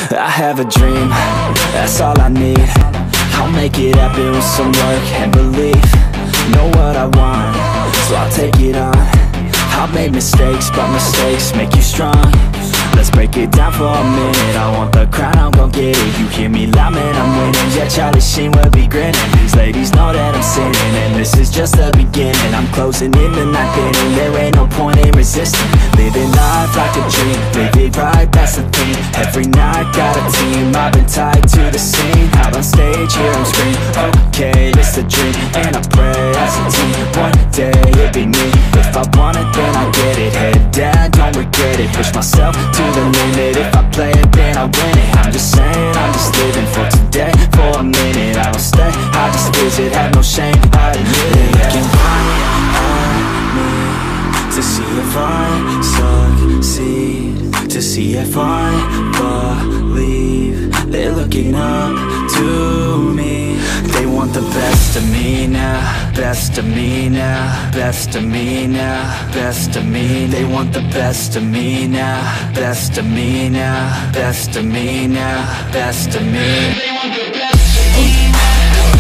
I have a dream, that's all I need. I'll make it happen with some work and belief. Know what I want, so I'll take it on. I've made mistakes, but mistakes make you strong. Let's break it down for a minute. I want the crown, I'm gon' get it. You hear me loud, man, I'm winning. Yeah, Charlie Sheen will be grinning. These ladies know that I'm sinning, and this is just the beginning. I'm closing in the night inning. There ain't no point in resisting. Living life like a dream, live it right, that's the thing. Every night, got a team, I've been tied to the scene. Out on stage, here I'm screaming, okay, it's a dream. And I pray as a team, one day it'll be me. If I want it, then I get it. Head down, don't regret it. Push myself to the limit. If I play it, then I win it. I'm just saying, I'm just living for today. For a minute, I don't stay, I just visit. Have no shame, I admit it. Looking right at me to see if I succeed, to see if I believe. They're looking up to me. They want the best of me now, best of me now, best of me now, best of me. They want the best of me now, best of me now, best of me now, best of me. They want the best of me now.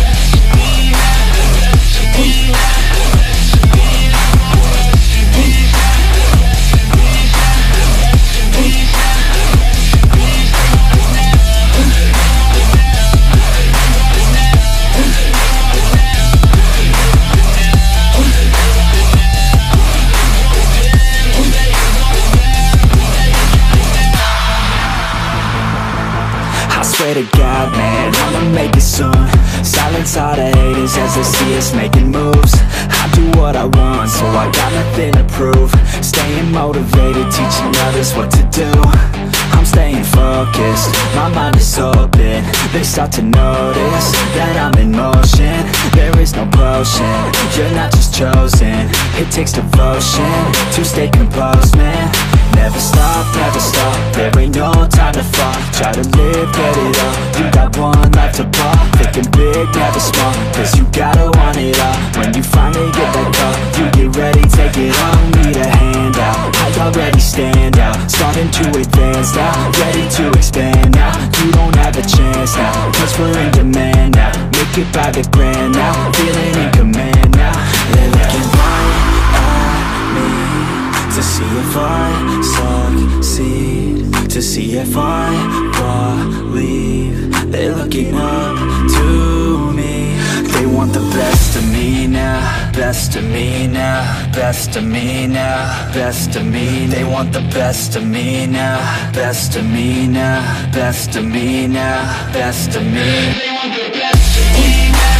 Swear to God, man, I'ma make it soon. Silence all the haters as they see us making moves. I do what I want, so I got nothing to prove. Staying motivated, teaching others what to do. I'm staying focused, my mind is open. They start to notice that I'm in motion. There is no potion, you're not just chosen. It takes devotion to stay composed, man. Never stop, there ain't no time to fall. Try to live, get it all, you got one life to ball. Thinking big, never small, cause you gotta want it all. When you finally get that call, you get ready, take it on. Need a handout, I already stand out. Starting to advance now, ready to expand now. You don't have a chance now, cause we're in demand now. Make it by the grand now, feeling in command now. They're looking right at me to see if I succeed, to see if I believe. They're looking up to me. They want the best of me now, best of me now, best of me now, best of me. They want the best of me now, best of me now, best of me now, best of me. They want the best of me now.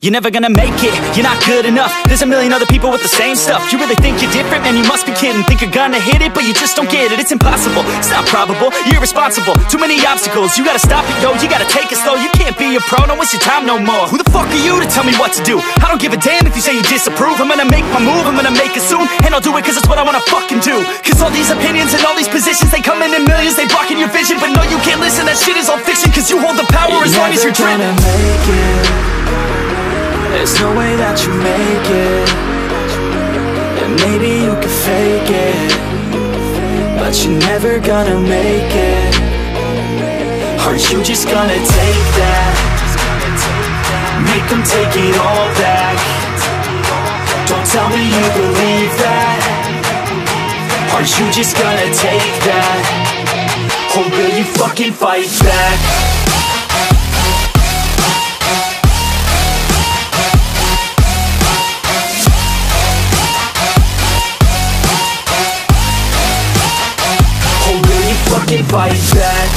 you're never gonna make it. You're not good enough, there's a million other people with the same stuff. You really think you're different? Man, you must be kidding. Think you're gonna hit it, but you just don't get it. It's impossible, it's not probable, you're irresponsible. Too many obstacles, you gotta stop it, yo. You gotta take it slow, you can't be a pro. Don't waste your time no more. Who the fuck are you to tell me what to do? I don't give a damn if you say you disapprove. I'm gonna make my move, I'm gonna make it soon. And I'll do it cause it's what I wanna fucking do. Cause all these opinions and all these positions, they come in millions, they blocking your vision. But no, you can't listen, that shit is all fiction. Cause you hold the power as long as you're driven. You're never gonna make it. There's no way that you make it. And maybe you can fake it, but you're never gonna make it. Are you just gonna take that? Make them take it all back. Don't tell me you believe that. Are you just gonna take that? Or will you fucking fight back? Or will you fucking fight back?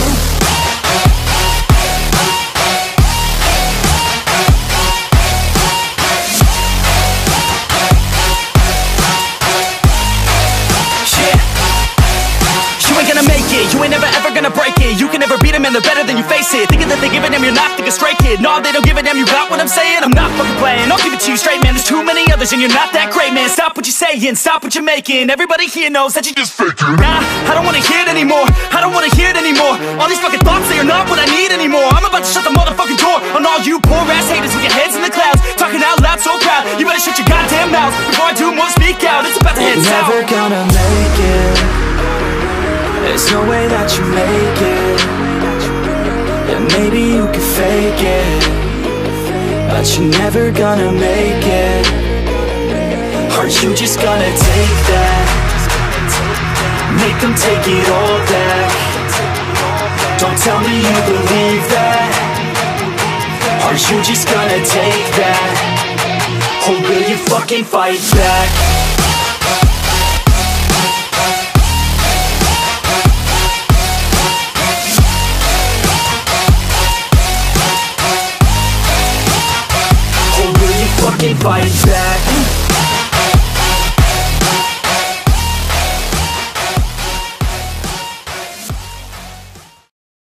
You ain't never ever gonna break it. You can never beat them and they're better than you, face it. Thinking that they give a damn, you're not thinking straight, kid. No, they don't give a damn, you got what I'm saying? I'm not fucking playing, I'll give it to you straight, man. There's too many others and you're not that great, man. Stop what you're saying, stop what you're making. Everybody here knows that you just faking. Nah, I don't wanna hear it anymore, I don't wanna hear it anymore. All these fucking thoughts, they are not what I need anymore. I'm about to shut the motherfucking door on all you poor ass haters with your heads in the clouds, talking out loud so proud. You better shut your goddamn mouth before I do more, speak out. It's about to head south. You're never gonna make it. There's no way that you make it. And maybe you can fake it, but you're never gonna make it. Are you just gonna take that? Make them take it all back. Don't tell me you believe that. Are you just gonna take that? Or will you fucking fight back?